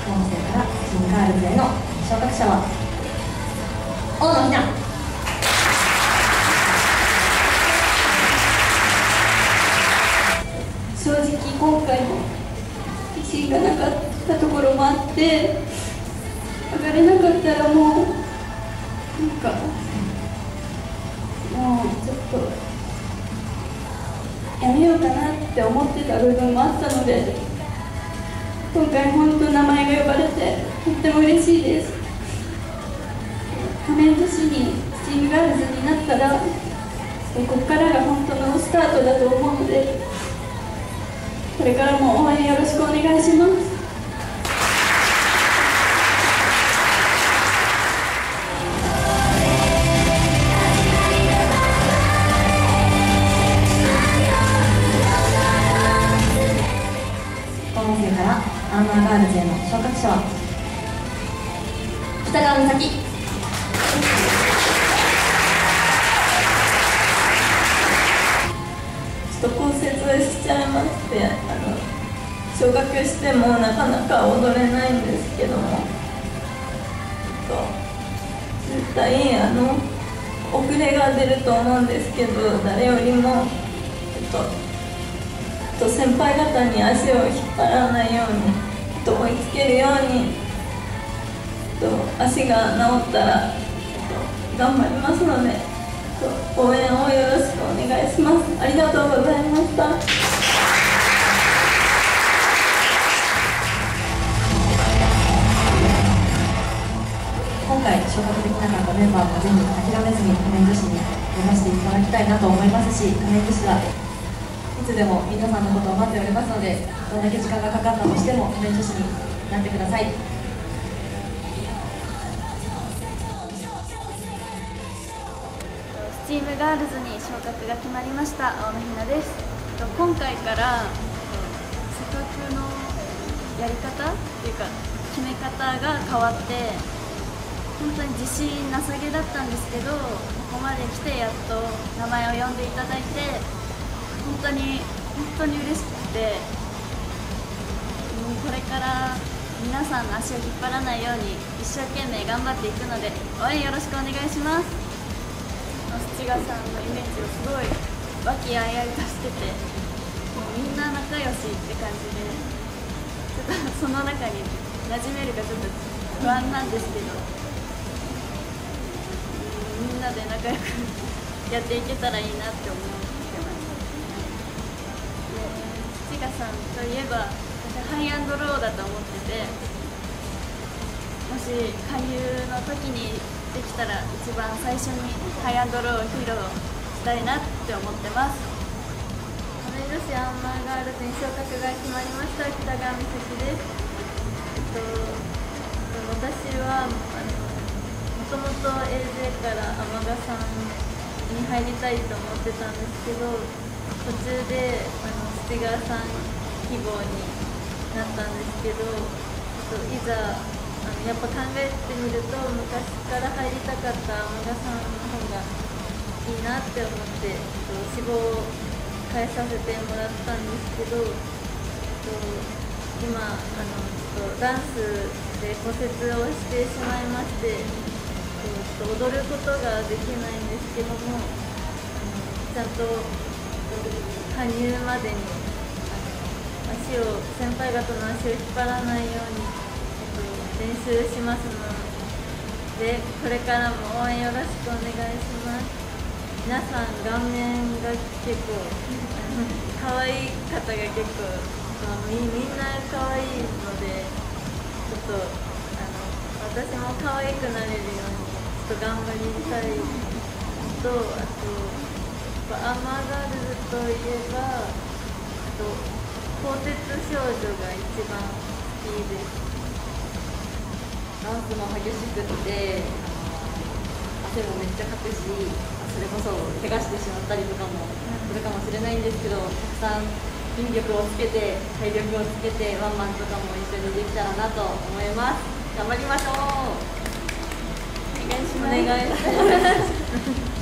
本生からスチームガールズへの昇格者は大野ひな。 正直今回も自信がなかったところもあって上がれなかったらもうちょっとやめようかなって思ってた部分もあったので、今回本当名前が呼ばれてとっても嬉しいです。仮面女子にスチームガールズになったらここからが本当のスタートだと思うので、これからも応援よろしくお願いします。 本生からアーマーガールズへの昇格者は北川美咲。 ちょっと骨折しちゃいまして、昇格してもなかなか踊れないんですけども、絶対遅れが出ると思うんですけど、誰よりも先輩方に足を引っ張らないように追いつけるように足が治ったら頑張りますので応援をよろしくお願いします。ありがとうございました。 今回昇格できなかったメンバーもぜひ諦めずに仮面女子に目指していただきたいなと思いますし、仮面女子はいつでも皆さんのことを待っておりますので、どれだけ時間がかかったとしても仮面女子になってください。 スチームガールズに昇格が決まりました大野ひなです。今回から昇格のやり方っていうか決め方が変わって、本当に自信なさげだったんですけど、ここまで来てやっと名前を呼んでいただいて本当に嬉しくて、これから皆さんの足を引っ張らないように一生懸命頑張っていくので応援よろしくお願いします。七賀さんのイメージをすごい和気あいあいとしてて、もうみんな仲良しって感じで、ちょっとその中に馴染めるかちょっと不安なんですけど、みんなで仲良くやっていけたらいいなって思ってます。七賀さんといえば私はハイアンドローだと思ってて、もし加入の時にできたら一番最初にハイアンドローを披露したいなって思ってます。仮面女子アンマーガールズに昇格が決まりました北川美咲です。私はもともと AJ から天賀さんに入りたいと思ってたんですけど、途中で七川さん希望になったんですけど、いざやっぱ考えてみると昔から入りたかった天賀さんの方がいいなって思って志望を変えさせてもらったんですけど、今ダンスで骨折をしてしまいまして、踊ることができないんですけども、ちゃんと加入までに先輩方の足を引っ張らないように練習しますので、これからも応援よろしくお願いします。皆さん顔面が結構可愛い方が結構みんな可愛いので、ちょっと私も可愛くなれるようにちょっと頑張りたいと、あとアンマーガールズといえば鋼鉄少女が一番好きです。 ダンスも激しくって汗もめっちゃかくし、それこそ怪我してしまったりとかもするかもしれないんですけど、たくさん筋力をつけて体力をつけてワンマンとかも一緒にできたらなと思います。頑張りましょう。 お願いします。 お願いします